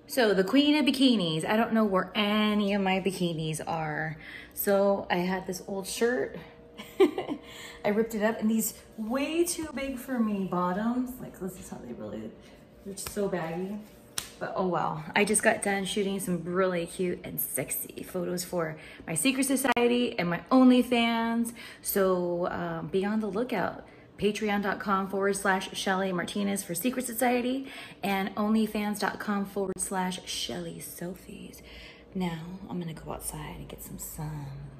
So the queen of bikinis, I don't know where any of my bikinis are. So I had this old shirt. I ripped it up and these way too big for me bottoms. Like this is how they're so baggy. But oh well, I just got done shooting some really cute and sexy photos for my Secret Society and my OnlyFans. So be on the lookout. Patreon.com/Shelly Martinez for Secret Society and OnlyFans.com/Shelly Selfies. Now I'm gonna go outside and get some sun.